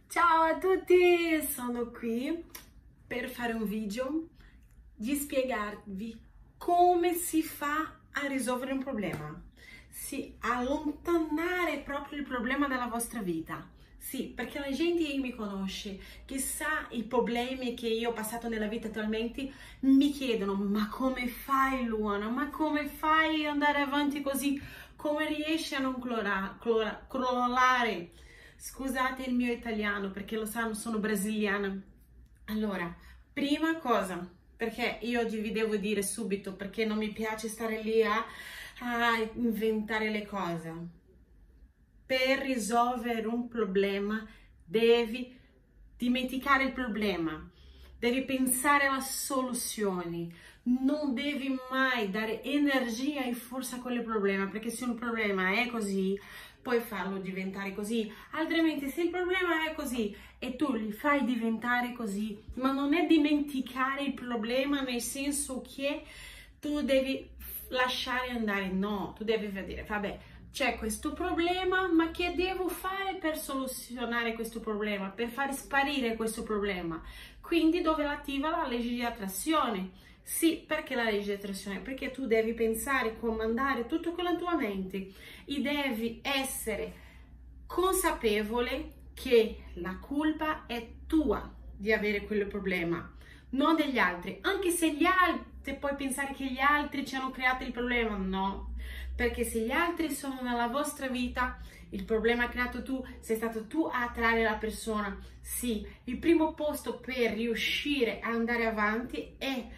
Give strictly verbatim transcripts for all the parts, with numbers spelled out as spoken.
Ciao a tutti, sono qui per fare un video di spiegarvi come si fa a risolvere un problema. Sì, allontanare proprio il problema dalla vostra vita. Sì, perché la gente che mi conosce, che sa i problemi che io ho passato nella vita attualmente, mi chiedono: ma come fai, Luana? Ma come fai ad andare avanti così? Come riesci a non clora, clora, crollare? Scusate il mio italiano, perché lo sanno, sono brasiliana. Allora, prima cosa, perché io vi devo dire subito, perché non mi piace stare lì a, a inventare le cose. Per risolvere un problema devi dimenticare il problema, devi pensare alle soluzioni, non devi mai dare energia e forza a quel problema, perché se un problema è così, puoi farlo diventare così, altrimenti se il problema è così e tu li fai diventare così, ma non è dimenticare il problema nel senso che tu devi lasciare andare, no, tu devi vedere, vabbè, c'è questo problema, ma che devo fare per soluzionare questo problema, per far sparire questo problema? Quindi dove attiva la legge di attrazione? Sì, perché la legge di attrazione? Perché tu devi pensare, comandare tutto con la tua mente e devi essere consapevole che la colpa è tua di avere quel problema, non degli altri. Anche se gli altri, puoi pensare che gli altri ci hanno creato il problema, no. Perché se gli altri sono nella vostra vita, il problema creato tu, sei stato tu a attrarre la persona. Sì, il primo posto per riuscire a andare avanti è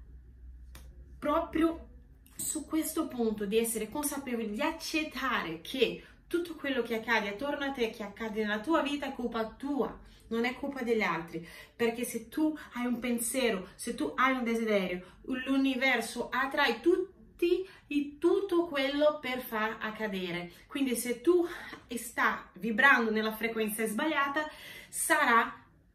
proprio su questo punto di essere consapevoli, di accettare che tutto quello che accade attorno a te, che accade nella tua vita, è colpa tua, non è colpa degli altri. Perché se tu hai un pensiero, se tu hai un desiderio, l'universo attrae tutti e tutto quello per far accadere. Quindi se tu sta vibrando nella frequenza sbagliata, sarà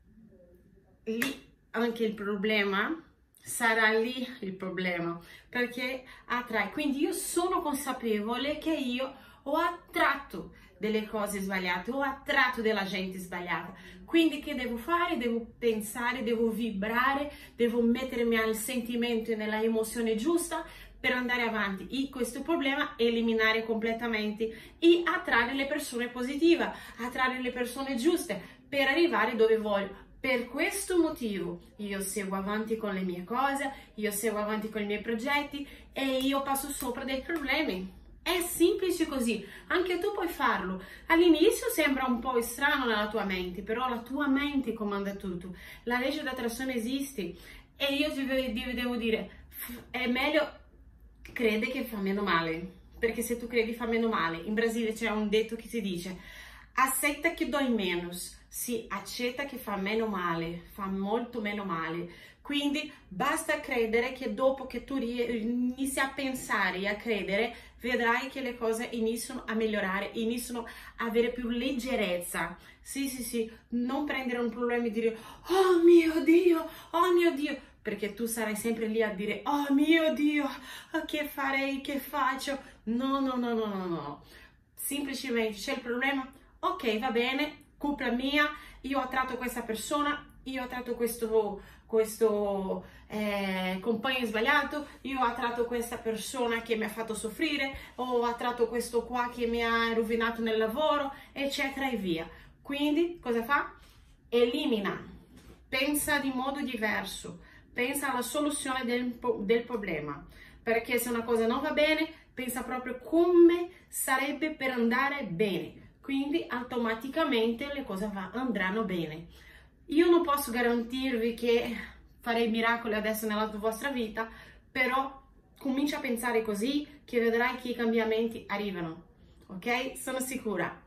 lì anche il problema, sarà lì il problema, perché attrae. Quindi io sono consapevole che io ho attratto delle cose sbagliate, ho attratto della gente sbagliata. Quindi che devo fare? Devo pensare, devo vibrare, devo mettermi al sentimento e nella emozione giusta per andare avanti e questo problema eliminare completamente e attrarre le persone positive, attrarre le persone giuste per arrivare dove voglio. Per questo motivo io seguo avanti con le mie cose, io seguo avanti con i miei progetti e io passo sopra dei problemi. È semplice così, anche tu puoi farlo. All'inizio sembra un po' strano nella tua mente, però la tua mente comanda tutto. La legge d'attrazione esiste e io ti devo dire, è meglio crede che fa meno male, perché se tu credi fa meno male. In Brasile c'è un detto che si dice: accetta che dói menos. Sì, accetta che fa meno male, fa molto meno male. Quindi basta credere che dopo che tu inizi a pensare e a credere, vedrai che le cose iniziano a migliorare, iniziano a avere più leggerezza. Sì, sì, sì, non prendere un problema e dire: oh mio Dio, oh mio Dio, perché tu sarai sempre lì a dire: oh mio Dio, che farei, che faccio? No, no, no, no, no, no. Semplicemente c'è il problema, ok, va bene, colpa mia, io ho attratto questa persona, io ho attratto questo, questo eh, compagno sbagliato, io ho attratto questa persona che mi ha fatto soffrire, ho attratto questo qua che mi ha rovinato nel lavoro, eccetera e via. Quindi cosa fa? Elimina, pensa di modo diverso, pensa alla soluzione del, del problema, perché se una cosa non va bene, pensa proprio come sarebbe per andare bene. Quindi automaticamente le cose va, andranno bene. Io non posso garantirvi che farei miracoli adesso nella vostra vita, però comincia a pensare così che vedrai che i cambiamenti arrivano, ok? Sono sicura.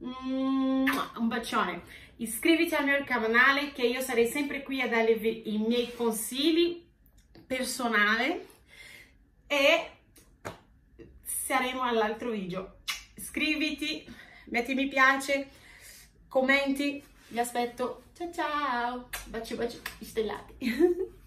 Mm, un bacione. Iscriviti al mio canale che io sarei sempre qui a darvi i miei consigli personali e saremo all'altro video. Iscriviti, metti mi piace, commenti, vi aspetto. Ciao ciao, baci baci stellati.